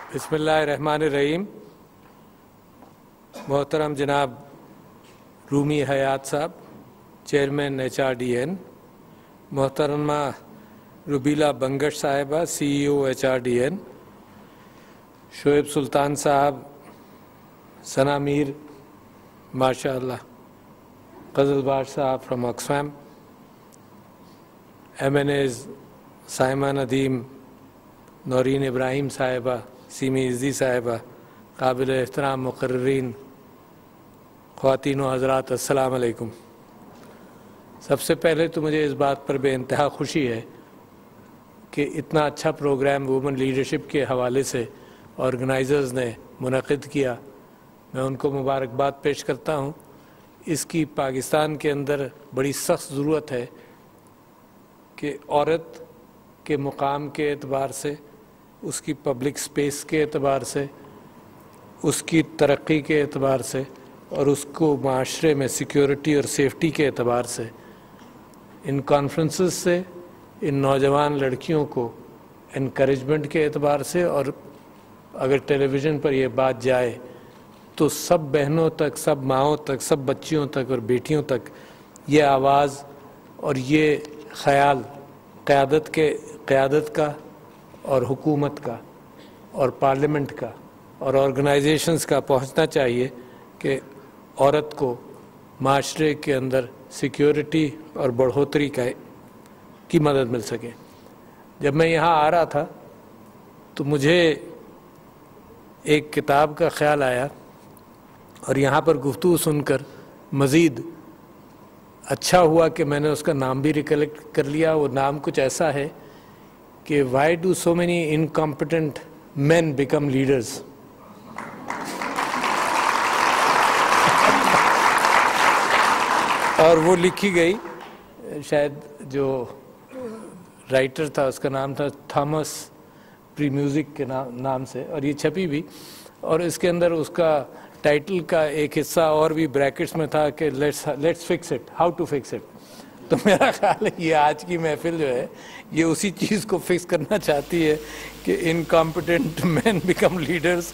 بسم اللہ الرحمن الرحیم. محترم جناب رومی حیات صاحب، چیئرمین HRDN، محترمہ روبیلا بنگش صاحبہ CEO HRDN، شعیب سلطان صاحب، ثنا میر ماشاء اللہ، غزل باش صاحب from Oxfam, MNAs Saima Nadeem, Noreen Ibrahim صاحبہ، سیمی عزی صاحبہ، قابل احترام مقررین، خواتین و حضرات، السلام علیکم. سب سے پہلے تو مجھے اس بات پر بے انتہا خوشی ہے کہ اتنا اچھا پروگرام وومن لیڈرشپ کے حوالے سے آرگنائزرز نے منعقد کیا. میں ان کو مبارکباد پیش کرتا ہوں. اس کی پاکستان کے اندر بڑی سخت ضرورت ہے کہ عورت کے مقام کے اعتبار سے، اس کی پبلک سپیس کے اعتبار سے، اس کی ترقی کے اعتبار سے اور اس کو معاشرے میں سیکیورٹی اور سیفٹی کے اعتبار سے ان کانفرنسز سے ان نوجوان لڑکیوں کو انکریجمنٹ کے اعتبار سے، اور اگر ٹیلی ویژن پر یہ بات جائے تو سب بہنوں تک، سب ماؤں تک، سب بچیوں تک اور بیٹیوں تک یہ آواز اور یہ خیال قیادت کا اور حکومت کا اور پارلیمنٹ کا اور آرگنائزیشنز کا پہنچنا چاہیے کہ عورت کو معاشرے کے اندر سیکیورٹی اور بڑھوتری کی مدد مل سکے. جب میں یہاں آ رہا تھا تو مجھے ایک کتاب کا خیال آیا اور یہاں پر گفتگو سن کر مزید اچھا ہوا کہ میں نے اس کا نام بھی ریکلیکٹ کر لیا. وہ نام کچھ ایسا ہے کہ why do so many incompetent men become leaders. اور وہ لکھی گئی، شاید جو رائٹر تھا اس کا نام تھا تھامس پری میوزک کے نام سے، اور یہ چھپی بھی. اور اس کے اندر اس کا ٹائٹل کا ایک حصہ اور بھی بریکٹس میں تھا کہ let's fix it, how to fix it. تو میرا خیال ہے یہ آج کی محفل جو ہے یہ اسی چیز کو فکس کرنا چاہتی ہے کہ انکمپٹنٹ مین بیکم لیڈرز.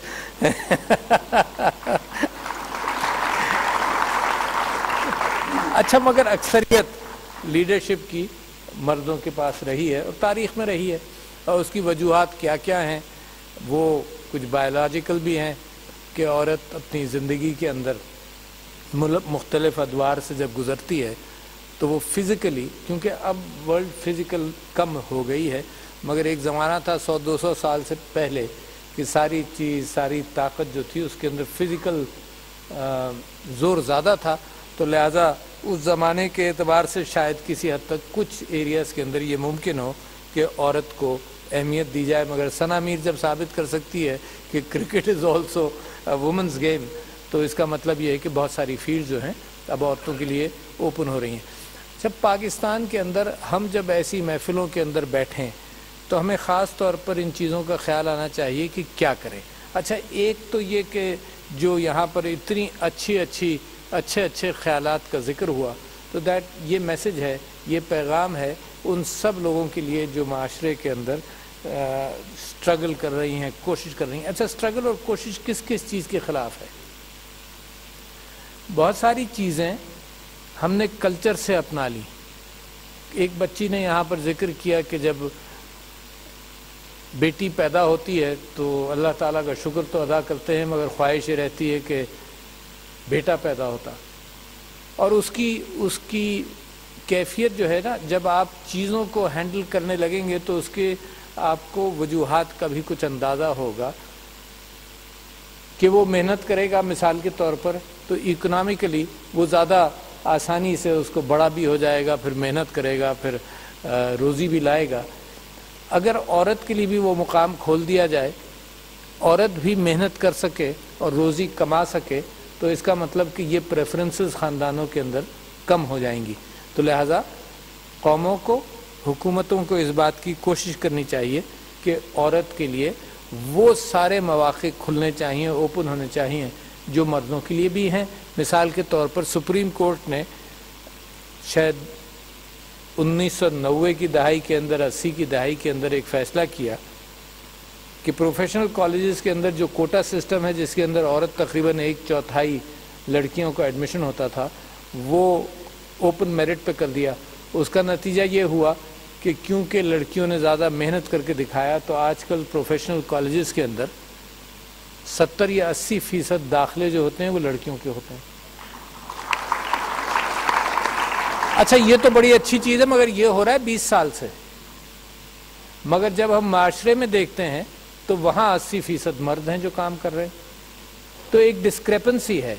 اچھا، مگر اکثریت لیڈرشپ کی مردوں کے پاس رہی ہے اور تاریخ میں رہی ہے، اور اس کی وجوہات کیا کیا ہیں وہ کچھ بایولوجیکل بھی ہیں کہ عورت اپنی زندگی کے اندر مختلف ادوار سے جب گزرتی ہے تو وہ فزیکلی، کیونکہ اب ورلڈ فزیکل کم ہو گئی ہے، مگر ایک زمانہ تھا 100-200 سال سے پہلے کہ ساری چیز، ساری طاقت جو تھی اس کے اندر فزیکل زور زیادہ تھا. تو لہٰذا اس زمانے کے اعتبار سے شاید کسی حد تک کچھ ایریاز کے اندر یہ ممکن ہو کہ عورت کو اہمیت دی جائے. مگر ثنا میر جب ثابت کر سکتی ہے کہ cricket is also women's game, تو اس کا مطلب یہ ہے کہ بہت ساری فیلڈ جو ہیں اب عورتوں کے لیے اوپن ہو رہی ہیں. جب پاکستان کے اندر ہم جب ایسی محفلوں کے اندر بیٹھیں تو ہمیں خاص طور پر ان چیزوں کا خیال آنا چاہیے کہ کیا کریں. اچھا، ایک تو یہ کہ جو یہاں پر اتنی اچھے خیالات کا ذکر ہوا، تو یہ میسج ہے، یہ پیغام ہے ان سب لوگوں کے لیے جو معاشرے کے اندر سٹرگل کر رہی ہیں، کوشش کر رہی ہیں. اچھا، سٹرگل اور کوشش کس چیز کے خلاف ہے؟ بہت ساری چیزیں ہم نے کلچر سے اپنا لی. ایک بچی نے یہاں پر ذکر کیا کہ جب بیٹی پیدا ہوتی ہے تو اللہ تعالیٰ کا شکر تو ادا کرتے ہیں، مگر خواہش یہ رہتی ہے کہ بیٹا پیدا ہوتا. اور اس کی کیفیت جو ہے نا، جب آپ چیزوں کو ہینڈل کرنے لگیں گے تو اس کے آپ کو وجوہات کا بھی کچھ اندازہ ہوگا کہ وہ محنت کرے گا. مثال کے طور پر تو اکنامکلی وہ زیادہ آسانی سے اس کو بڑا بھی ہو جائے گا، پھر محنت کرے گا، پھر روزی بھی لائے گا. اگر عورت کے لیے بھی وہ مقام کھول دیا جائے، عورت بھی محنت کر سکے اور روزی کما سکے، تو اس کا مطلب کہ یہ پریفرنسز خاندانوں کے اندر کم ہو جائیں گی. تو لہٰذا قوموں کو، حکومتوں کو اس بات کی کوشش کرنی چاہیے کہ عورت کے لیے وہ سارے مواقع کھلنے چاہیے، اوپن ہونے چاہیے جو مردوں کے لیے بھی ہیں. مثال کے طور پر سپریم کورٹ نے شاید 1990 کی دہائی کے اندر، 80 کی دہائی کے اندر ایک فیصلہ کیا کہ پروفیشنل کالجز کے اندر جو کوٹا سسٹم ہے جس کے اندر عورت تقریباً 1/4 لڑکیوں کا ایڈمیشن ہوتا تھا وہ اوپن میرٹ پہ کر دیا. اس کا نتیجہ یہ ہوا کہ کیونکہ لڑکیوں نے زیادہ محنت کر کے دکھایا تو آج کل پروفیشنل کالجز کے اندر 70 یا 80% داخلے جو ہوتے ہیں وہ لڑکیوں کے ہوتے ہیں. اچھا یہ تو بڑی اچھی چیز ہے مگر یہ ہو رہا ہے 20 سال سے. مگر جب ہم معاشرے میں دیکھتے ہیں تو وہاں 80% مرد ہیں جو کام کر رہے ہیں. تو ایک ڈسکریپنسی ہے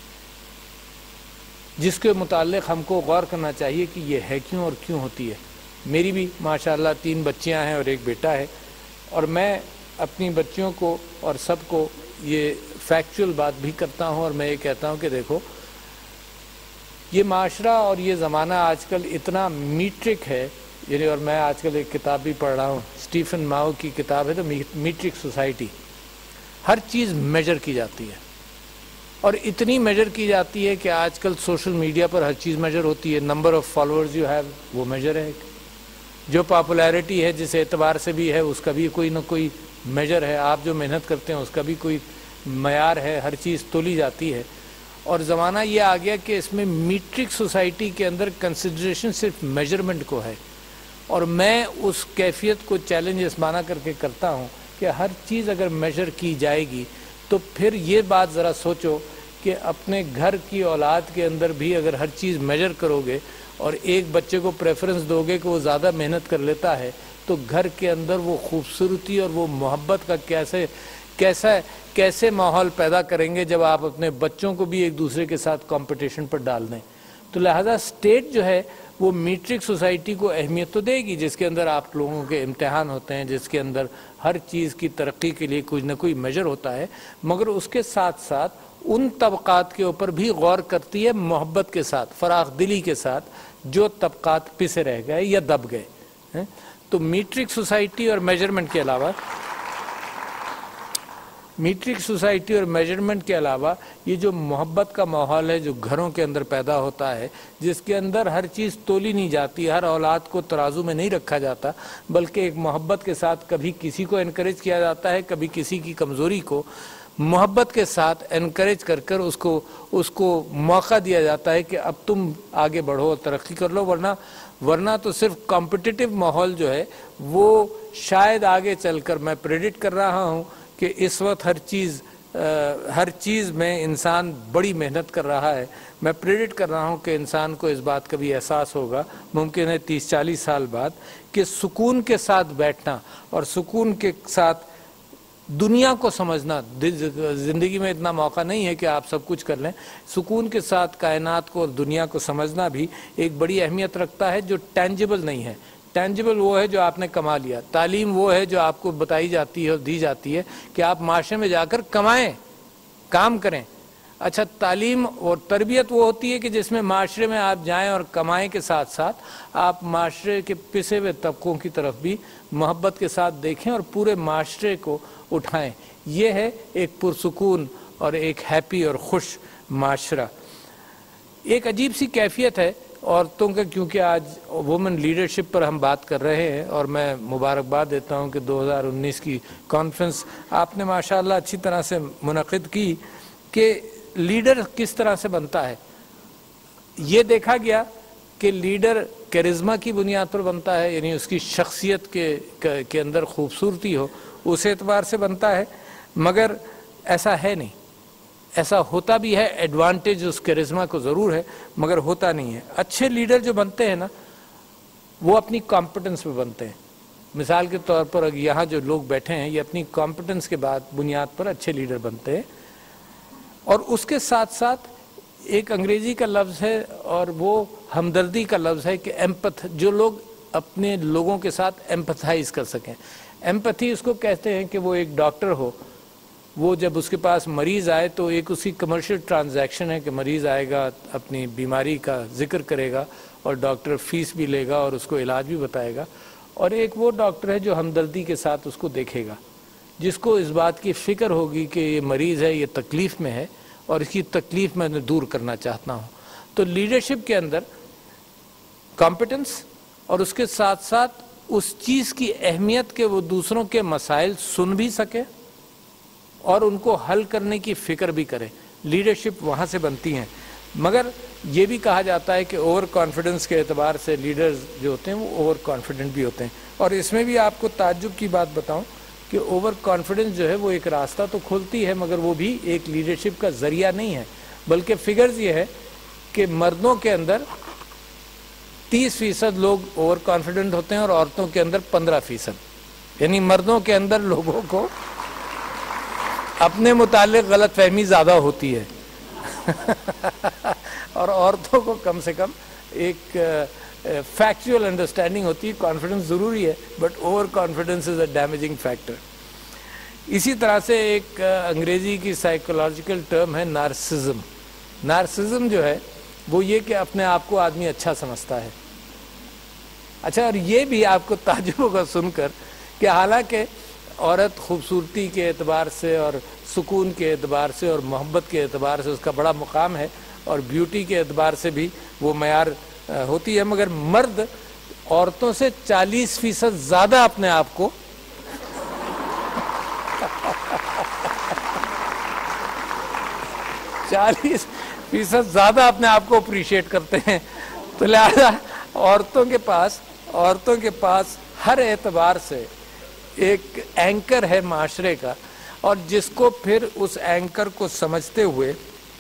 جس کے متعلق ہم کو غور کرنا چاہیے کہ یہ ہے کیوں اور کیوں ہوتی ہے. میری بھی ماشاءاللہ 3 بچیاں ہیں اور 1 بیٹا ہے اور میں اپنی بچیوں کو اور سب کو یہ فیکچول بات بھی کرتا ہوں اور میں یہ کہتا ہوں کہ دیکھو یہ معاشرہ اور یہ زمانہ آج کل اتنا میٹرک ہے. یعنی اور میں آج کل ایک کتاب بھی پڑھ رہا ہوں اسٹیفن ماؤ کی کتاب ہے تو میٹرک سوسائٹی. ہر چیز میجر کی جاتی ہے اور اتنی میجر کی جاتی ہے کہ آج کل سوشل میڈیا پر ہر چیز میجر ہوتی ہے. Number of followers you have وہ میجر ہے. جو پاپولیرٹی ہے جس اعتبار سے بھی ہے اس کا بھی کوئی نہ کوئی میجر ہے. آپ جو محنت کرتے ہیں اس کا بھی کوئی معیار ہے. ہر چیز تولی جاتی ہے اور زمانہ یہ آ گیا کہ اس میں میٹرک سوسائٹی کے اندر کنسیڈریشن صرف میجرمنٹ کو ہے. اور میں اس کیفیت کو چیلنج اس معنی کر کے کرتا ہوں کہ ہر چیز اگر میجر کی جائے گی تو پھر یہ بات ذرا سوچو کہ اپنے گھر کی اولاد کے اندر بھی اگر ہر چیز میجر کرو گے اور ایک بچے کو پریفرنس دو گے کہ وہ زیادہ محنت کر لیتا ہے تو گھر کے اندر وہ خوبصورتی اور وہ محبت کا کیسے ماحول پیدا کریں گے جب آپ اپنے بچوں کو بھی ایک دوسرے کے ساتھ کمپٹیشن پر ڈال دیں. تو لہذا اسٹیٹ جو ہے وہ میٹرک سوسائٹی کو اہمیت تو دے گی جس کے اندر آپ لوگوں کے امتحان ہوتے ہیں, جس کے اندر ہر چیز کی ترقی کے لیے کچھ نہ کوئی میجر ہوتا ہے, مگر اس کے ساتھ ساتھ ان طبقات کے اوپر بھی غور کرتی ہے محبت کے ساتھ, فراخ دلی کے ساتھ, جو طبقات پسے رہ گئے یا دب گئے. تو میٹرک سوسائٹی اور میجرمنٹ کے علاوہ یہ جو محبت کا ماحول ہے جو گھروں کے اندر پیدا ہوتا ہے, جس کے اندر ہر چیز تولی نہیں جاتی, ہر اولاد کو ترازو میں نہیں رکھا جاتا, بلکہ ایک محبت کے ساتھ کبھی کسی کو انکریج کیا جاتا ہے, کبھی کسی کی کمزوری کو محبت کے ساتھ انکریج کر کر اس کو موقع دیا جاتا ہے کہ اب تم آگے بڑھو اور ترقی کر لو, ورنہ تو صرف کمپٹیٹو ماحول جو ہے وہ شاید آگے چل کر, میں پریڈکٹ کر رہا ہوں کہ اس وقت ہر چیز میں انسان بڑی محنت کر رہا ہے. میں پریڈکٹ کر رہا ہوں کہ انسان کو اس بات کا بھی احساس ہوگا ممکن ہے 30-40 سال بعد کہ سکون کے ساتھ بیٹھنا اور سکون کے ساتھ دنیا کو سمجھنا, زندگی میں اتنا موقع نہیں ہے کہ آپ سب کچھ کر لیں, سکون کے ساتھ کائنات کو اور دنیا کو سمجھنا بھی ایک بڑی اہمیت رکھتا ہے جو ٹینجیبل نہیں ہے. ٹینجیبل وہ ہے جو آپ نے کما لیا, تعلیم وہ ہے جو آپ کو بتائی جاتی ہے اور دی جاتی ہے کہ آپ معاشرے میں جا کر کمائیں, کام کریں. اچھا تعلیم اور تربیت وہ ہوتی ہے کہ جس میں معاشرے میں آپ جائیں اور کمائیں کے ساتھ ساتھ آپ معاشرے کے پسے ہوئے طبقوں کی طرف بھی محبت کے ساتھ دیکھیں اور پورے معاشرے کو اٹھائیں. یہ ہے ایک پرسکون اور ایک ہیپی اور خوش معاشرہ. ایک عجیب سی کیفیت ہے عورتوں کے, کیونکہ آج وومن لیڈرشپ پر ہم بات کر رہے ہیں اور میں مبارکباد دیتا ہوں کہ 2019 کی کانفرنس آپ نے ماشاءاللہ اچھی طرح سے منعقد کی کہ لیڈر کس طرح سے بنتا ہے. یہ دیکھا گیا کہ لیڈر کیرزما کی بنیاد پر بنتا ہے, یعنی اس کی شخصیت کے اندر خوبصورتی ہو اس اعتبار سے بنتا ہے, مگر ایسا ہے نہیں. ایسا ہوتا بھی ہے, ایڈوانٹیج اس کیرزما کو ضرور ہے مگر ہوتا نہیں ہے. اچھے لیڈر جو بنتے ہیں نا وہ اپنی کمپٹنس پہ بنتے ہیں. مثال کے طور پر یہاں جو لوگ بیٹھے ہیں یہ اپنی کمپٹنس کے بعد بنیاد پر اچھے لیڈر بنتے ہیں. اور اس کے ساتھ ساتھ ایک انگریزی کا لفظ ہے اور وہ ہمدردی کا لفظ ہے کہ ایمپتھ, جو لوگ اپنے لوگوں کے ساتھ ایمپتھائز کر سکیں. ایمپتھی اس کو کہتے ہیں کہ وہ ایک ڈاکٹر ہو, وہ جب اس کے پاس مریض آئے تو ایک اسی کمرشل ٹرانزیکشن ہے کہ مریض آئے گا, اپنی بیماری کا ذکر کرے گا اور ڈاکٹر فیس بھی لے گا اور اس کو علاج بھی بتائے گا. اور ایک وہ ڈاکٹر ہے جو ہمدردی کے ساتھ اس کو دیکھے گا, جس کو اس بات کی فکر ہوگی کہ یہ مریض ہے, یہ تکلیف میں ہے اور اس کی تکلیف میں دور کرنا چاہتا ہوں. تو لیڈرشپ کے اندر کمپٹنس اور اس کے ساتھ ساتھ उस चीज़ की अहमियत के वो दूसरों के मसाइल सुन भी सके और उनको हल करने की फ़िक्र भी करे। लीडरशिप वहाँ से बनती हैं। मगर ये भी कहा जाता है कि ओवर कॉन्फिडेंस के एतबार से लीडर्स जो होते हैं वो ओवर कॉन्फिडेंट भी होते हैं। और इसमें भी आपको ताज्जुब की बात बताऊं कि ओवर कॉन्फिडेंस जो है वो एक रास्ता तो खोलती है, मगर वो भी एक लीडरशिप का ज़रिया नहीं है। बल्कि फिगर्स ये है कि मर्दों के अंदर 30% लोग ओवर कॉन्फिडेंट होते हैं और औरतों के अंदर 15%। यानी मर्दों के अंदर लोगों को अपने मुतालिक गलत फहमी ज़्यादा होती है और औरतों को कम से कम एक फैक्चुअल अंडरस्टैंडिंग होती है। कॉन्फिडेंस ज़रूरी है, but over confidence is a damaging factor. इसी तरह से एक अंग्रेज़ी की साइकोलॉजिकल टर्म है नार्सिज्म। नार्सिज्म जो है वो ये कि अपने आप को आदमी अच्छा समझता है। अच्छा, और ये भी आपको ताज्जुब होगा सुनकर कि हालांकि औरत खूबसूरती के एतबार से और सुकून के एतबार से और मोहब्बत के एतबार से उसका बड़ा मुकाम है और ब्यूटी के एतबार से भी वो मयार होती है, मगर मर्द औरतों से 40% ज़्यादा अपने आप को 40% ज़्यादा अपने आप को अप्रिशिएट करते हैं। तो लिहाजा औरतों के पास हर एतबार से एक एंकर है माशरे का, और जिसको फिर उस एंकर को समझते हुए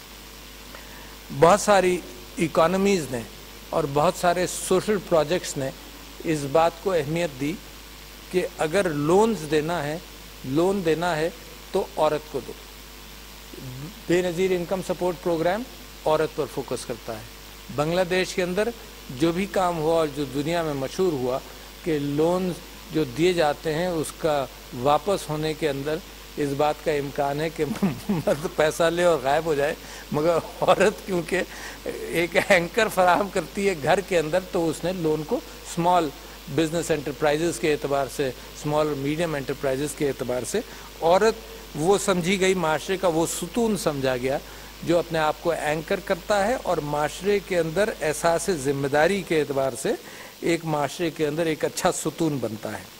बहुत सारी इकोनॉमीज़ ने और बहुत सारे सोशल प्रोजेक्ट्स ने इस बात को अहमियत दी कि अगर लोन देना है तो औरत को दो। बेनज़ीर इनकम सपोर्ट प्रोग्राम औरत पर फोकस करता है। बांग्लादेश के अंदर जो भी काम हुआ और जो दुनिया में मशहूर हुआ कि लोन जो दिए जाते हैं उसका वापस होने के अंदर इस बात का इम्कान है कि मर्द पैसा ले और गायब हो जाए, मगर औरत क्योंकि एक एंकर फराहम करती है घर के अंदर, तो उसने लोन को स्मॉल बिजनेस एंटरप्राइजेस के एतबार से, स्मॉल मीडियम एंटरप्राइजेस के एतबार से औरत वो समझी गई, माशरे का वो सुतून समझा गया जो अपने आप को एंकर करता है और माशरे के अंदर एहसास जिम्मेदारी के एतबार से एक माशरे के अंदर एक अच्छा सुतून बनता है।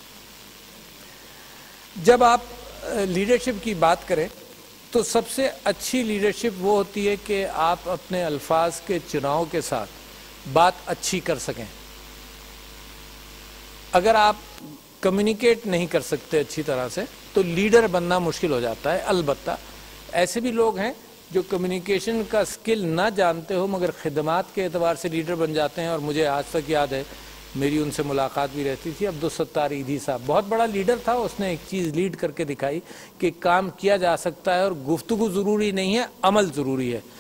जब आप लीडरशिप की बात करें तो सबसे अच्छी लीडरशिप वो होती है कि आप अपने अल्फाज के चुनाव के साथ बात अच्छी कर सकें। अगर आप कम्युनिकेट नहीं कर सकते अच्छी तरह से तो लीडर बनना मुश्किल हो जाता है। अलबत्ता ऐसे भी लोग हैं जो कम्युनिकेशन का स्किल ना जानते हो मगर खिदमात के एतबार से लीडर बन जाते हैं। और मुझे आज तक याद है, मेरी उनसे मुलाकात भी रहती थी, अब्दुल सत्तार ईदी साहब बहुत बड़ा लीडर था। उसने एक चीज़ लीड करके दिखाई कि काम किया जा सकता है और गुफ्तगू ज़रूरी नहीं है, अमल ज़रूरी है।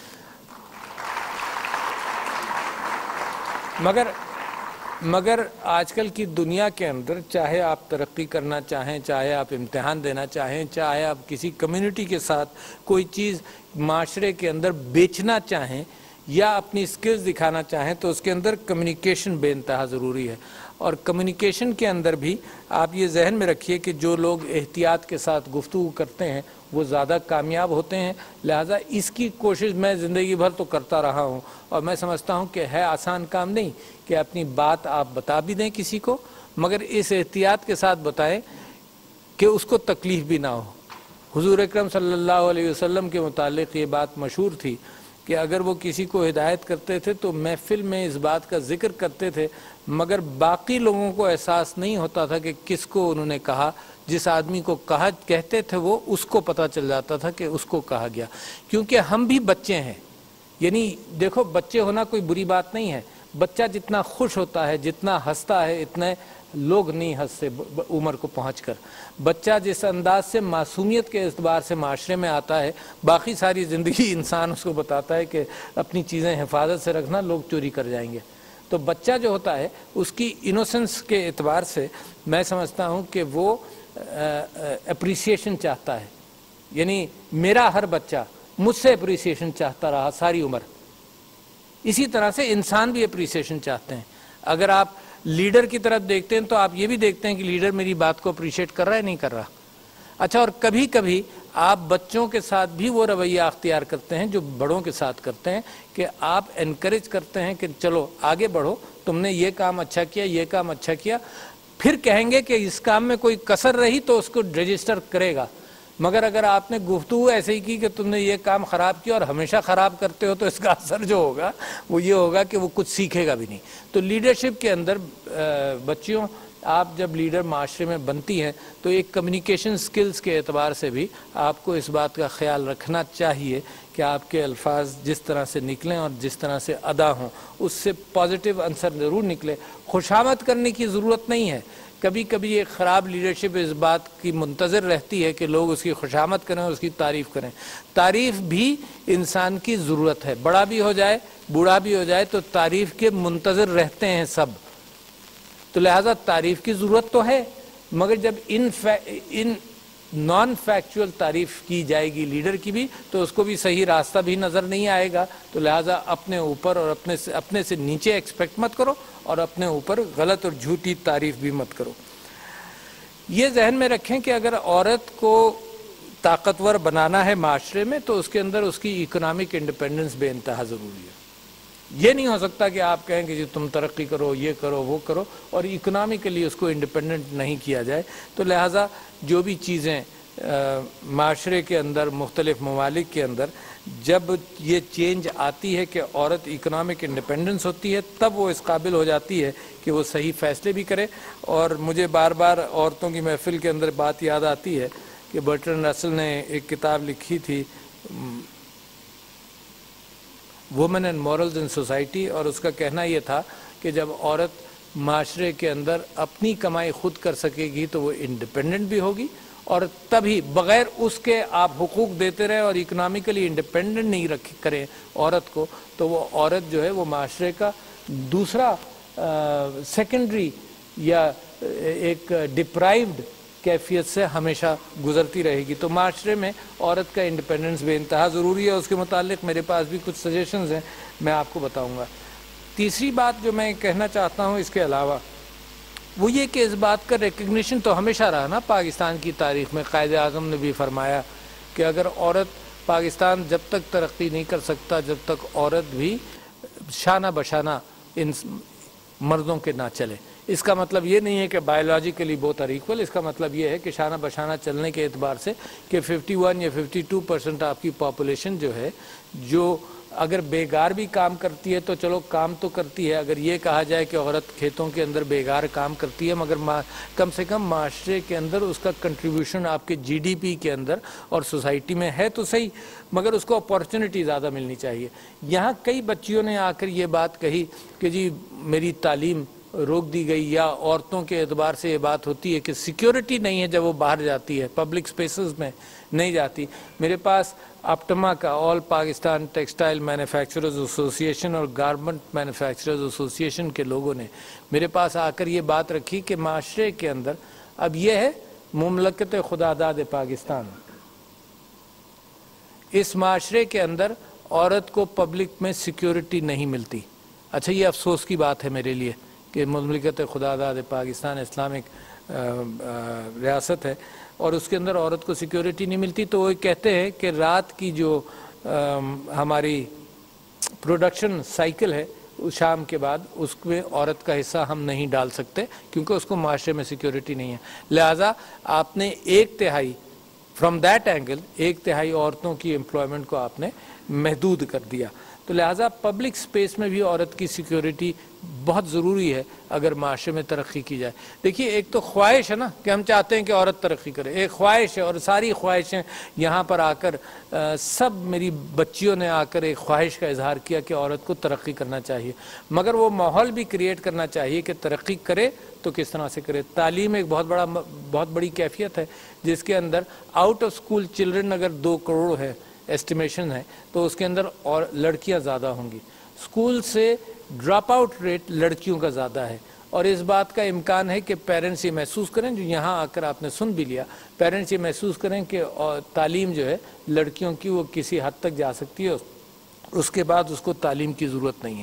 मगर आजकल की दुनिया के अंदर चाहे आप तरक्की करना चाहें, चाहे आप इम्तिहान देना चाहें, चाहे आप किसी कम्युनिटी के साथ कोई चीज़ माशरे के अंदर बेचना चाहें या अपनी स्किल्स दिखाना चाहें, तो उसके अंदर कम्युनिकेशन बेइंतहा ज़रूरी है। और कम्युनिकेशन के अंदर भी आप ये जहन में रखिए कि जो लोग एहतियात के साथ गुफ्तगू करते हैं वो ज़्यादा कामयाब होते हैं। लिहाजा इसकी कोशिश मैं ज़िंदगी भर तो करता रहा हूँ और मैं समझता हूँ कि है आसान काम नहीं कि अपनी बात आप बता भी दें किसी को, मगर इस एहतियात के साथ बताएं कि उसको तकलीफ़ भी ना हो। हुज़ूर अकरम सल्लल्लाहु अलैहि वसल्लम के मुतालिक ये बात मशहूर थी कि अगर वो किसी को हिदायत करते थे तो महफिल में इस बात का जिक्र करते थे, मगर बाकी लोगों को एहसास नहीं होता था कि किसको उन्होंने कहा। जिस आदमी को कहा कहते थे वो उसको पता चल जाता था कि उसको कहा गया। क्योंकि हम भी बच्चे हैं, यानी देखो बच्चे होना कोई बुरी बात नहीं है। बच्चा जितना खुश होता है, जितना हंसता है, इतने लोग नहीं हंसते उम्र को पहुंचकर। बच्चा जिस अंदाज से मासूमियत के एतबार से माशरे में आता है, बाकी सारी ज़िंदगी इंसान उसको बताता है कि अपनी चीज़ें हिफाजत से रखना, लोग चोरी कर जाएंगे। तो बच्चा जो होता है उसकी इनोसेंस के एतबार से मैं समझता हूँ कि वो अप्रिसिएशन चाहता है। यानी मेरा हर बच्चा मुझसे अप्रिसिएशन चाहता रहा सारी उम्र। इसी तरह से इंसान भी अप्रिसिएशन चाहते हैं। अगर आप लीडर की तरफ देखते हैं तो आप ये भी देखते हैं कि लीडर मेरी बात को अप्रिशिएट कर रहा है नहीं कर रहा। अच्छा, और कभी कभी आप बच्चों के साथ भी वो रवैया अख्तियार करते हैं जो बड़ों के साथ करते हैं कि आप एनकरेज करते हैं कि चलो आगे बढ़ो, तुमने ये काम अच्छा किया, ये काम अच्छा किया। پھر کہیں گے کہ اس کام میں کوئی کسر رہی تو اس کو رجسٹر کرے گا، مگر اگر آپ نے گفتگو ایسے ہی کی کہ تم نے یہ کام خراب کیا اور ہمیشہ خراب کرتے ہو، تو اس کا اثر جو ہوگا وہ یہ ہوگا کہ وہ کچھ سیکھے گا بھی نہیں۔ تو لیڈرشپ کے اندر بچیوں، آپ جب لیڈر معاشرے میں بنتی ہیں تو ایک کمیونیکیشن سکلز کے اعتبار سے بھی آپ کو اس بات کا خیال رکھنا چاہیے کہ آپ کے الفاظ جس طرح سے نکلیں اور جس طرح سے ادا ہوں اس سے پازیٹیو عنصر ضرور نکلے۔ خوشامد کرنے کی ضرورت نہیں ہے، کبھی کبھی ایک خراب لیڈرشپ اس بات کی منتظر رہتی ہے کہ لوگ اس کی خوشامد کریں، اس کی تعریف کریں۔ تعریف بھی انسان کی ضرورت ہے، بڑا بھی ہو جائے بوڑھا بھی ہو جائے تو تعریف کے منتظر رہتے ہیں سب، تو لہٰذا تعریف کی ضرورت تو ہے، مگر جب ان نان فیکچول تعریف کی جائے گی لیڈر کی بھی تو اس کو بھی صحیح راستہ بھی نظر نہیں آئے گا، تو لہٰذا اپنے اوپر اور اپنے سے نیچے ایکسپیکٹ مت کرو اور اپنے اوپر غلط اور جھوٹی تعریف بھی مت کرو۔ یہ ذہن میں رکھیں کہ اگر عورت کو طاقتور بنانا ہے معاشرے میں تو اس کے اندر اس کی اکنامک انڈیپینڈنس بے انتہا ضروری ہے۔ یہ نہیں ہو سکتا کہ آپ کہیں کہ جی تم ترقی کرو، یہ کرو، وہ کرو، اور اکنامکلی اس کو انڈیپینڈنٹ نہیں کیا جائے۔ تو لہٰذا جو بھی چیزیں معاشرے کے اندر، مختلف ممالک کے اندر جب یہ چینج آتی ہے کہ عورت اکنامک انڈیپینڈنس ہوتی ہے، تب وہ اس قابل ہو جاتی ہے کہ وہ صحیح فیصلے بھی کرے۔ اور مجھے بار بار عورتوں کی محفل کے اندر بات یاد آتی ہے کہ برٹرن رسل نے ایک کتاب لکھی تھی women and morals in society, اور اس کا کہنا یہ تھا کہ جب عورت معاشرے کے اندر اپنی کمائی خود کر سکے گی تو وہ انڈیپینڈنٹ بھی ہوگی، اور تبھی بغیر اس کے آپ حقوق دیتے رہے اور اکنامکلی انڈیپینڈنٹ نہیں کریں عورت کو، تو وہ عورت جو ہے وہ معاشرے کا دوسرا سیکنڈری یا ایک ڈپرائیوڈ کیفیت سے ہمیشہ گزرتی رہے گی۔ تو معاشرے میں عورت کا انڈیپینڈنس بے انتہا ضروری ہے۔ اس کے متعلق میرے پاس بھی کچھ سجیشنز ہیں، میں آپ کو بتاؤں گا۔ تیسری بات جو میں کہنا چاہتا ہوں اس کے علاوہ وہ یہ کہ اس بات کا ریکگنیشن تو ہمیشہ رہا نا پاکستان کی تاریخ میں، قائد اعظم نے بھی فرمایا کہ اگر عورت پاکستان جب تک ترقی نہیں کر سکتا جب تک عورت بھی شانہ بشانہ ان مردوں کے نہ چلے۔ اس کا مطلب یہ نہیں ہے کہ بایولوجیکلی بوتھ آر ایکول، اس کا مطلب یہ ہے کہ شانہ بشانہ چلنے کے اعتبار سے کہ 51 یا 52% آپ کی پاپولیشن جو ہے جو اگر بیگار بھی کام کرتی ہے تو چلو کام تو کرتی ہے، اگر یہ کہا جائے کہ عورت کھیتوں کے اندر بیگار کام کرتی ہے مگر کم سے کم معاشرے کے اندر اس کا کنٹریبیوشن آپ کے جی ڈی پی کے اندر اور سوسائٹی میں ہے تو صحیح، مگر اس کو اپارچونٹی زیادہ ملنی چاہیے۔ یہاں کئی بچیوں نے آ کر یہ بات کہی کہ جی میری تعلیم روک دی گئی، یا عورتوں کے اعتبار سے یہ بات ہوتی ہے کہ سیکیورٹی نہیں ہے جب وہ باہر جاتی ہے، پبلک سپیسز میں نہیں جاتی۔ میرے پاس اپٹما کا آل پاکستان ٹیکسٹائل مینوفیکچررز ایسوسی ایشن اور گارمنٹ مینوفیکچررز ایسوسی ایشن کے لوگوں نے میرے پاس آ کر یہ بات رکھی کہ معاشرے کے اندر اب یہ ہے مملکت خداداد پاکستان، اس معاشرے کے اندر عورت کو پبلک میں سیکیورٹی نہیں ملتی۔ اچھا یہ افسوس کی بات ہے میرے لیے کہ مملکت خداداد پاکستان اسلامک ریاست ہے اور اس کے اندر عورت کو سیکیورٹی نہیں ملتی، تو وہ کہتے ہیں کہ رات کی جو ہماری پروڈکشن سائیکل ہے شام کے بعد اس میں عورت کا حصہ ہم نہیں ڈال سکتے کیونکہ اس کو معاشرے میں سیکیورٹی نہیں ہے، لہٰذا آپ نے 1/3 فرام دیٹ اینگل 1/3 عورتوں کی امپلائمنٹ کو آپ نے محدود کر دیا۔ تو لہٰذا پبلک سپیس میں بھی عورت کی سیکیورٹی بہت ضروری ہے اگر معاشرے میں ترقی کی جائے۔ دیکھیے ایک تو خواہش ہے نا کہ ہم چاہتے ہیں کہ عورت ترقی کرے، ایک خواہش ہے، اور ساری خواہشیں یہاں پر آ کر سب میری بچیوں نے آ کر ایک خواہش کا اظہار کیا کہ عورت کو ترقی کرنا چاہیے، مگر وہ ماحول بھی کریٹ کرنا چاہیے کہ ترقی کرے تو کس طرح سے کرے۔ تعلیم ایک بہت بڑی کیفیت ہے جس کے اندر آؤٹ آف اسکول چلڈرن اگر 2 کروڑ ہے ایسٹیمیشن ہے تو اس کے اندر اور لڑکیاں زیادہ ہوں گی، اسکول سے ڈراپ آؤٹ ریٹ لڑکیوں کا زیادہ ہے، اور اس بات کا امکان ہے کہ پیرنٹس یہ محسوس کریں، جو یہاں آ کر آپ نے سن بھی لیا، پیرنٹس یہ محسوس کریں کہ تعلیم جو ہے لڑکیوں کی وہ کسی حد تک جا سکتی ہے، اس کے بعد اس کو تعلیم کی ضرورت نہیں ہے۔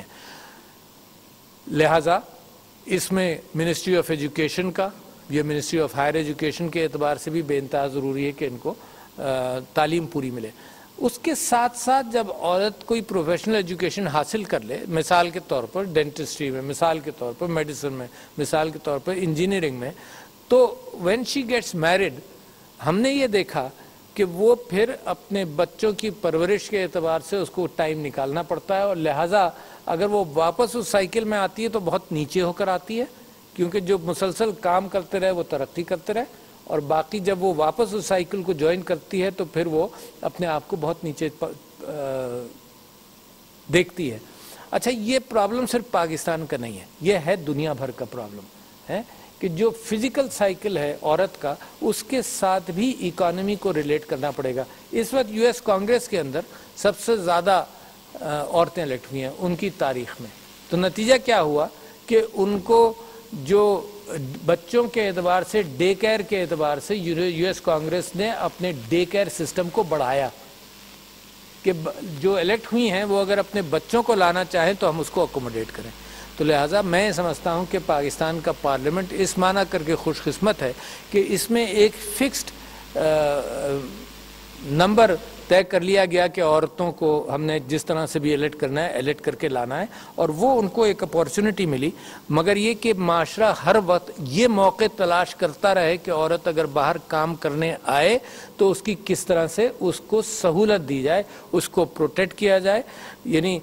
لہٰذا اس میں منسٹری آف ایجوکیشن کا یا منسٹری آف ہائر ایجوکیشن کے اعتبار سے بھی بے انتہا ضروری ہے کہ ان کو تعلیم پوری ملے۔ اس کے ساتھ ساتھ جب عورت کوئی پروفیشنل ایجوکیشن حاصل کر لے، مثال کے طور پر ڈینٹسٹری میں، مثال کے طور پر میڈیسن میں، مثال کے طور پر انجینئرنگ میں، تو وین شی گیٹس میرڈ ہم نے یہ دیکھا کہ وہ پھر اپنے بچوں کی پرورش کے اعتبار سے اس کو ٹائم نکالنا پڑتا ہے، اور لہٰذا اگر وہ واپس اس سائیکل میں آتی ہے تو بہت نیچے ہو کر آتی ہے، کیونکہ جو مسلسل کام کرتے رہے وہ ترقی کرتے رہے، اور باقی جب وہ واپس اس سائیکل کو جوائن کرتی ہے تو پھر وہ اپنے آپ کو بہت نیچے دیکھتی ہے۔ اچھا، یہ پرابلم صرف پاکستان کا نہیں ہے، یہ ہے دنیا بھر کا پرابلم ہے کہ جو فزیکل سائیکل ہے عورت کا، اس کے ساتھ بھی اکانومی کو ریلیٹ کرنا پڑے گا۔ اس وقت یو ایس کانگریس کے اندر سب سے زیادہ عورتیں الیکٹ ہوئی ہیں ان کی تاریخ میں، تو نتیجہ کیا ہوا کہ ان کو جو بچوں کے اعتبار سے، ڈے کیئر کے اعتبار سے، یو ایس کانگریس نے اپنے ڈے کیئر سسٹم کو بڑھایا کہ جو الیکٹ ہوئی ہیں وہ اگر اپنے بچوں کو لانا چاہیں تو ہم اس کو اکوموڈیٹ کریں۔ تو لہٰذا میں سمجھتا ہوں کہ پاکستان کا پارلیمنٹ اس معنی کر کے خوش قسمت ہے کہ اس میں ایک فکسڈ نمبر طے کر لیا گیا کہ عورتوں کو ہم نے جس طرح سے بھی الیکٹ کرنا ہے، الیکٹ کر کے لانا ہے، اور وہ ان کو ایک اپارچونٹی ملی۔ مگر یہ کہ معاشرہ ہر وقت یہ موقع تلاش کرتا رہے کہ عورت اگر باہر کام کرنے آئے تو اس کی کس طرح سے اس کو سہولت دی جائے، اس کو پروٹیکٹ کیا جائے، یعنی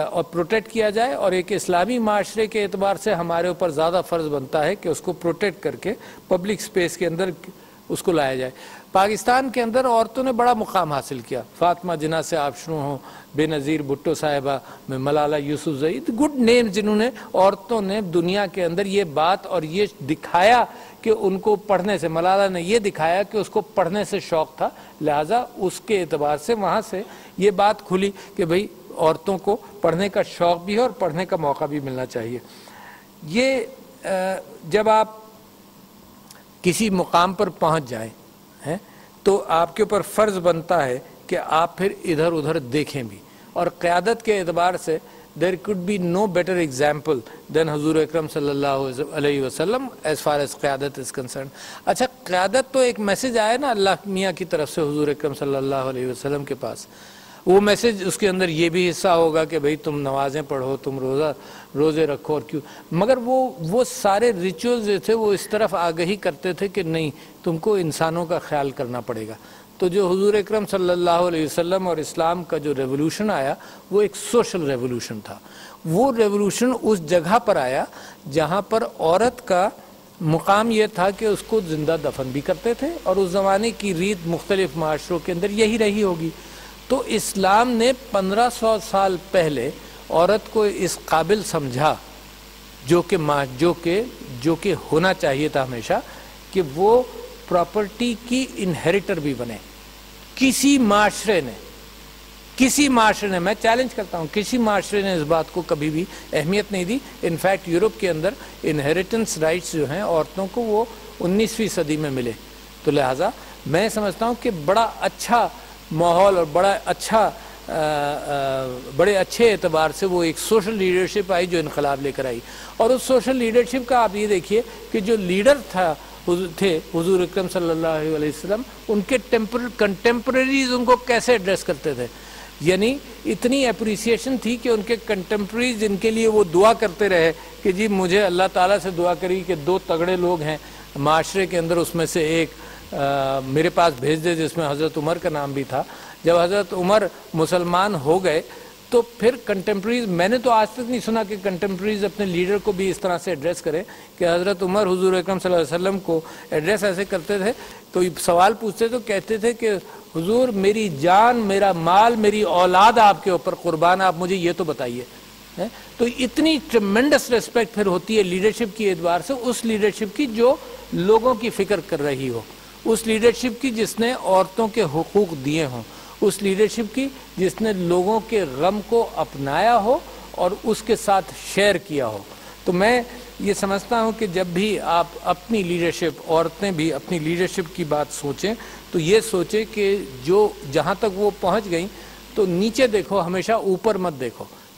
اور ایک اسلامی معاشرے کے اعتبار سے ہمارے اوپر زیادہ فرض بنتا ہے کہ اس کو پروٹیکٹ کر کے پبلک سپیس کے اندر اس کو لایا جائے۔ پاکستان کے اندر عورتوں نے بڑا مقام حاصل کیا، فاطمہ جناح سے آپ شروع ہوں، بے نظیر بھٹو صاحبہ میں، ملالہ یوسفزئی، گڈ نیم جنہوں نے، عورتوں نے دنیا کے اندر یہ بات اور یہ دکھایا کہ ان کو پڑھنے سے، ملالہ نے یہ دکھایا کہ اس کو پڑھنے سے شوق تھا، لہٰذا اس کے اعتبار سے وہاں سے یہ بات کھلی کہ بھئی عورتوں کو پڑھنے کا شوق بھی ہے اور پڑھنے کا موقع بھی ملنا چاہیے۔ یہ جب آپ کسی مقام پر پہنچ جائیں تو آپ کے اوپر فرض بنتا ہے کہ آپ پھر ادھر ادھر دیکھیں بھی، اور قیادت کے اعتبار سے there could be no better example than حضور اکرم صلی اللہ علیہ وسلم as far as قیادت is concerned۔ اچھا، قیادت تو ایک میسج آیا نا اللہ میاں کی طرف سے حضور اکرم صلی اللہ علیہ وسلم کے پاس، وہ میسج اس کے اندر یہ بھی حصہ ہوگا کہ بھئی تم نمازیں پڑھو، تم روزے رکھو، اور کیوں، مگر وہ سارے ریچولز جو تھے وہ اس طرف آگہی کرتے تھے کہ نہیں، تم کو انسانوں کا خیال کرنا پڑے گا۔ تو جو حضور اکرم صلی اللہ علیہ وسلم اور اسلام کا جو ریولوشن آیا وہ ایک سوشل ریولوشن تھا۔ وہ ریولوشن اس جگہ پر آیا جہاں پر عورت کا مقام یہ تھا کہ اس کو زندہ دفن بھی کرتے تھے، اور اس زمانے کی ریت مختلف معاشروں کے اندر یہی رہی ہوگی۔ تو اسلام نے 1500 سال پہلے عورت کو اس قابل سمجھا جو کہ ہونا چاہیے تھا ہمیشہ، کہ وہ پراپرٹی کی انہیریٹر بھی بنے۔ کسی معاشرے نے، میں چیلنج کرتا ہوں، کسی معاشرے نے اس بات کو کبھی بھی اہمیت نہیں دی۔ انفیکٹ یورپ کے اندر انہیریٹنس رائٹس جو ہیں عورتوں کو وہ 19ویں صدی میں ملے۔ تو لہٰذا میں سمجھتا ہوں کہ بڑا اچھا ماحول اور بڑے اچھے اعتبار سے وہ ایک سوشل لیڈرشپ آئی جو انقلاب لے کر آئی۔ اور اس سوشل لیڈرشپ کا آپ یہ دیکھیے کہ جو لیڈر تھے حضور اکرم صلی اللہ علیہ وسلم، ان کے کنٹمپریریز ان کو کیسے ایڈریس کرتے تھے، یعنی اتنی اپریسیشن تھی کہ ان کے کنٹمپریریز جن کے لیے وہ دعا کرتے رہے کہ جی مجھے اللہ تعالیٰ سے دعا کری کہ 2 تگڑے لوگ ہیں معاشرے کے اندر، اس میں سے ایک میرے پاس بھیج دے، جس میں حضرت عمر کا نام بھی تھا۔ جب حضرت عمر مسلمان ہو گئے تو پھر کنٹمپریز، میں نے تو آج تک نہیں سنا کہ کنٹمپریز اپنے لیڈر کو بھی اس طرح سے ایڈریس کرے کہ حضرت عمر حضور اکرم صلی اللہ علیہ وسلم کو ایڈریس ایسے کرتے تھے، تو سوال پوچھتے تو کہتے تھے کہ حضور میری جان، میرا مال، میری اولاد آپ کے اوپر قربان، آپ مجھے یہ تو بتائیے۔ تو اتنی ٹریمنڈس ریسپیکٹ پھر ہوتی ہے لیڈرشپ کی اعتبار سے، اس لیڈرشپ کی جو لوگوں کی فکر کر رہی ہو، اس لیڈرشپ کی جس نے عورتوں کے حقوق دیے ہوں، اس لیڈرشپ کی جس نے لوگوں کے غم کو اپنایا ہو اور اس کے ساتھ شیئر کیا ہو۔ تو میں یہ سمجھتا ہوں کہ جب بھی آپ اپنی لیڈرشپ، عورتیں بھی اپنی لیڈرشپ کی بات سوچیں تو یہ سوچیں کہ جو جہاں تک وہ پہنچ گئیں تو نیچے دیکھو، ہمیشہ اوپر مت دیکھو،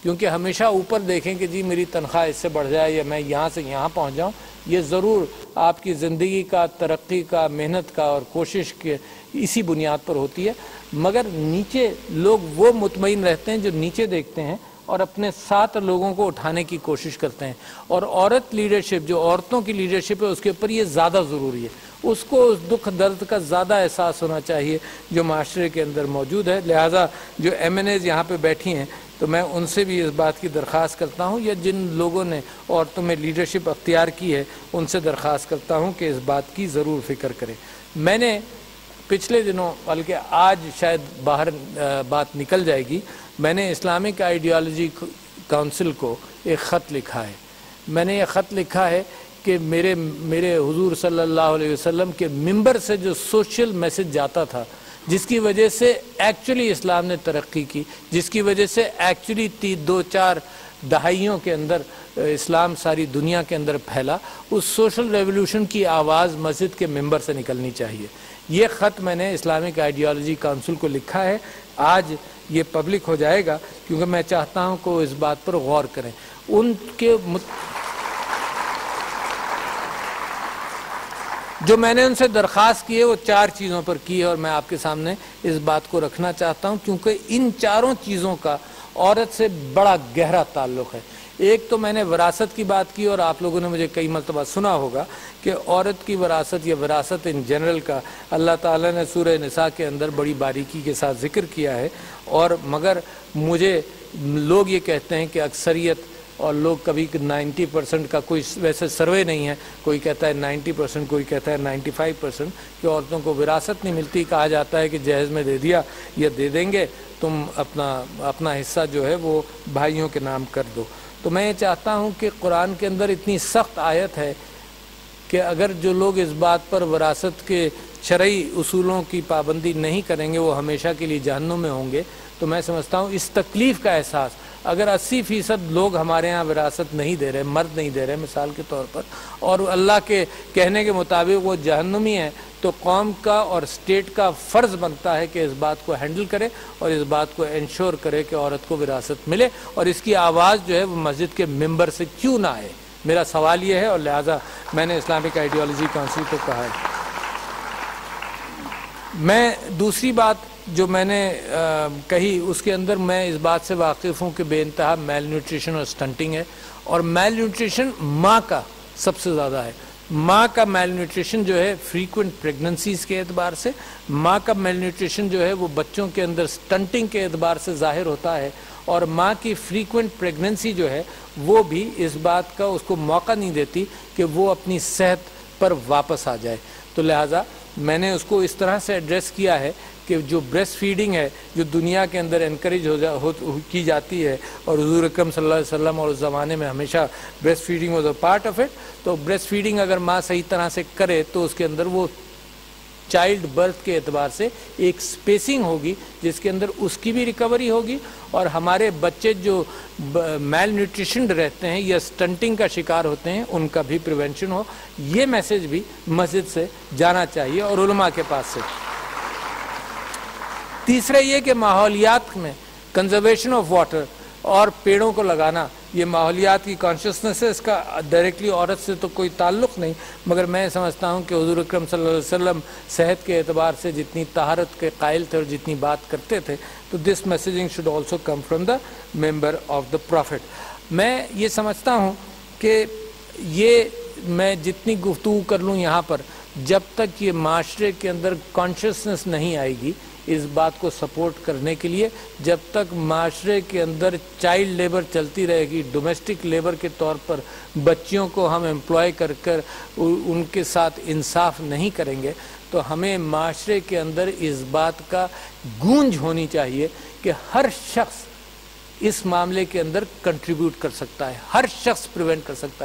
کیونکہ ہمیشہ اوپر دیکھیں کہ جی میری تنخواہ اس سے بڑھ جائے یا میں یہاں سے یہاں پہنچ جاؤں، یہ ضرور آپ کی زندگی کا، ترقی کا، محنت کا اور کوشش کے اسی بنیاد پر ہوتی ہے، مگر نیچے لوگ وہ مطمئن رہتے ہیں جو نیچے دیکھتے ہیں اور اپنے ساتھ لوگوں کو اٹھانے کی کوشش کرتے ہیں۔ اور عورت لیڈرشپ، جو عورتوں کی لیڈرشپ ہے، اس کے اوپر یہ زیادہ ضروری ہے، اس کو اس دکھ درد کا زیادہ احساس ہونا چاہیے جو معاشرے کے اندر موجود ہے۔ لہٰذا جو ایم این ایز یہاں پہ بیٹھی ہیں تو میں ان سے بھی اس بات کی درخواست کرتا ہوں، یا جن لوگوں نے عورتوں میں لیڈرشپ اختیار کی ہے ان سے درخواست کرتا ہوں کہ اس بات کی ضرور فکر کریں۔ میں نے پچھلے دنوں، بلکہ آج شاید باہر بات نکل جائے گی، میں نے اسلامک آئیڈیالوجی کونسل کو ایک خط لکھا ہے۔ میں نے یہ خط لکھا ہے کہ میرے حضور صلی اللہ علیہ وسلم کے ممبر سے جو سوشل میسج جاتا تھا، جس کی وجہ سے ایکچولی اسلام نے ترقی کی، جس کی وجہ سے ایکچولی 2-4 دہائیوں کے اندر اسلام ساری دنیا کے اندر پھیلا، اس سوشل ریولوشن کی آواز مسجد کے ممبر سے نکلنی چاہیے۔ یہ خط میں نے اسلامک آئیڈیالوجی کونسل کو لکھا ہے، آج یہ پبلک ہو جائے گا کیونکہ میں چاہتا ہوں کہ وہ اس بات پر غور کریں۔ ان کے جو میں نے ان سے درخواست کی ہے وہ 4 چیزوں پر کی ہے، اور میں آپ کے سامنے اس بات کو رکھنا چاہتا ہوں کیونکہ ان 4 چیزوں کا عورت سے بڑا گہرا تعلق ہے۔ ایک تو میں نے وراثت کی بات کی، اور آپ لوگوں نے مجھے کئی مرتبہ سنا ہوگا کہ عورت کی وراثت یا وراثت ان جنرل کا اللہ تعالیٰ نے سورہ نساء کے اندر بڑی باریکی کے ساتھ ذکر کیا ہے، اور مگر مجھے لوگ یہ کہتے ہیں کہ اکثریت، اور لوگ کبھی 90% کا کوئی ویسے سروے نہیں ہے، کوئی کہتا ہے 90%، کوئی کہتا ہے 95%، کہ عورتوں کو وراثت نہیں ملتی۔ کہا جاتا ہے کہ جہیز میں دے دیا یا دے دیں گے، تم اپنا حصہ جو ہے وہ بھائیوں کے نام کر دو۔ تو میں یہ چاہتا ہوں کہ قرآن کے اندر اتنی سخت آیت ہے کہ اگر جو لوگ اس بات پر وراثت کے شرعی اصولوں کی پابندی نہیں کریں گے وہ ہمیشہ کے لیے جہنم میں ہوں گے۔ تو میں سمجھتا ہوں اس تکلیف کا احساس، اگر 80% لوگ ہمارے ہاں وراثت نہیں دے رہے، مرد نہیں دے رہے مثال کے طور پر، اور اللہ کے کہنے کے مطابق وہ جہنمی ہیں، تو قوم کا اور اسٹیٹ کا فرض بنتا ہے کہ اس بات کو ہینڈل کرے اور اس بات کو انشور کرے کہ عورت کو وراثت ملے، اور اس کی آواز جو ہے وہ مسجد کے ممبر سے کیوں نہ آئے۔ میرا سوال یہ ہے، اور لہٰذا میں نے اسلامک آئیڈیالوجی کونسل کو کہا ہے۔ میں دوسری بات جو میں نے کہی اس کے اندر میں اس بات سے واقف ہوں کہ بے انتہا میل نیوٹریشن اور سٹنٹنگ ہے، اور میل نیوٹریشن ماں کا سب سے زیادہ ہے۔ ماں کا میل نیوٹریشن جو ہے فریکوینٹ پریگننسیز کے اعتبار سے، ماں کا میل نیوٹریشن جو ہے وہ بچوں کے اندر سٹنٹنگ کے اعتبار سے ظاہر ہوتا ہے، اور ماں کی فریکوینٹ پریگننسی جو ہے وہ بھی اس بات کا اس کو موقع نہیں دیتی کہ وہ اپنی صحت پر واپس آ جائے۔ تو لہٰذا میں نے اس کو اس طرح سے ایڈریس کیا ہے کہ جو بریسٹ فیڈنگ ہے، جو دنیا کے اندر انکریج کی جاتی ہے، اور حضور اکرم صلی اللہ علیہ وسلم اور اس زمانے میں ہمیشہ breast feeding was a part of it, تو بریسٹ فیڈنگ اگر ماں صحیح طرح سے کرے تو اس کے اندر وہ چائلڈ برتھ کے اعتبار سے ایک سپیسنگ ہوگی جس کے اندر اس کی بھی ریکوری ہوگی، اور ہمارے بچے جو میل نیوٹریشن رہتے ہیں یا سٹنٹنگ کا شکار ہوتے ہیں ان کا بھی پریونشن ہو۔ یہ میسج بھی مسجد سے جانا چاہیے اور علماء کے پاس سے۔ تیسرا یہ کہ ماحولیات میں کنزرویشن آف واٹر اور پیڑوں کو لگانا، یہ ماحولیات کی کانشسنس ہے، اس کا ڈائریکٹلی عورت سے تو کوئی تعلق نہیں، مگر میں سمجھتا ہوں کہ حضور اکرم صلی اللہ علیہ وسلم صحت کے اعتبار سے جتنی طہارت کے قائل تھے اور جتنی بات کرتے تھے، تو this messaging should also come from the member of the prophet. میں یہ سمجھتا ہوں کہ یہ میں جتنی گفتگو کر لوں یہاں پر، جب تک یہ معاشرے کے اندر کانشسنس نہیں آئے گی اس بات کو سپورٹ کرنے کے لیے، جب تک معاشرے کے اندر چائلڈ لیبر چلتی رہے گی، ڈومیسٹک لیبر کے طور پر بچیوں کو ہم امپلائی کر ان کے ساتھ انصاف نہیں کریں گے، تو ہمیں معاشرے کے اندر اس بات کا گونج ہونی چاہیے کہ ہر شخص اس معاملے کے اندر کنٹریبیوٹ کر سکتا ہے، ہر شخص پریونٹ کر سکتا ہے،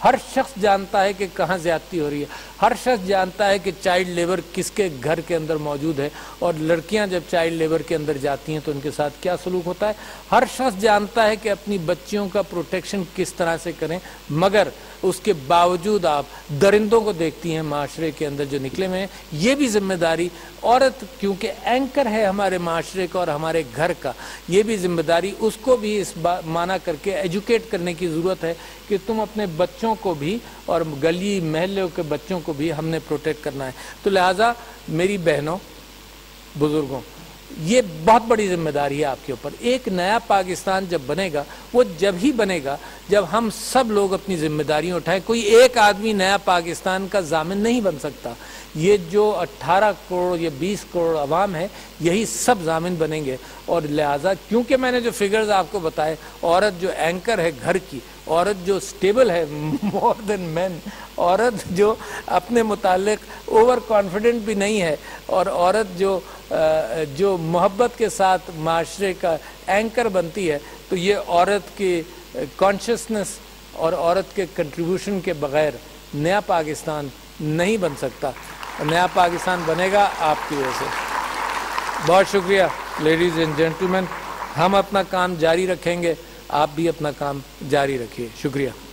ہر شخص جانتا ہے کہ کہاں زیادتی ہو رہی ہے، ہر شخص جانتا ہے کہ چائلڈ لیبر کس کے گھر کے اندر موجود ہے، اور لڑکیاں جب چائلڈ لیبر کے اندر جاتی ہیں تو ان کے ساتھ کیا سلوک ہوتا ہے۔ ہر شخص جانتا ہے کہ اپنی بچیوں کا پروٹیکشن کس طرح سے کریں، مگر اس کے باوجود آپ درندوں کو دیکھتی ہیں معاشرے کے اندر جو نکلے ہوئے ہیں۔ یہ بھی ذمہ داری عورت کیونکہ اینکر ہے ہمارے معاشرے کا اور ہمارے گھر کا، یہ بھی ذمہ داری اس کو بھی اس معنی کر کے ایجوکیٹ کرنے کی ضرورت ہے کہ تم اپنے بچوں کو بھی اور گلی محلوں کے بچوں کو بھی ہم نے پروٹیکٹ کرنا ہے۔ تو لہٰذا میری بہنوں، بزرگوں، یہ بہت بڑی ذمہ داری ہے آپ کے اوپر۔ ایک نیا پاکستان جب بنے گا، وہ جب ہی بنے گا جب ہم سب لوگ اپنی ذمہ داریاں اٹھائیں۔ کوئی ایک آدمی نیا پاکستان کا ضامن نہیں بن سکتا، یہ جو 18 کروڑ یا 20 کروڑ عوام ہے یہی سب ضامن بنیں گے۔ اور لہٰذا کیونکہ میں نے جو فگرز آپ کو بتائے، عورت جو اینکر ہے گھر کی، عورت جو سٹیبل ہے مور دین مین، عورت جو اپنے متعلق اوور کانفیڈنٹ بھی نہیں ہے، اور عورت جو محبت کے ساتھ معاشرے کا اینکر بنتی ہے، تو یہ عورت کی کانشسنس اور عورت کے کنٹریبیوشن کے بغیر نیا پاکستان نہیں بن سکتا۔ نیا پاکستان بنے گا آپ کی وجہ سے۔ بہت شکریہ لیڈیز اینڈ جینٹلمین، ہم اپنا کام جاری رکھیں گے، آپ بھی اپنا کام جاری رکھیے۔ شکریہ۔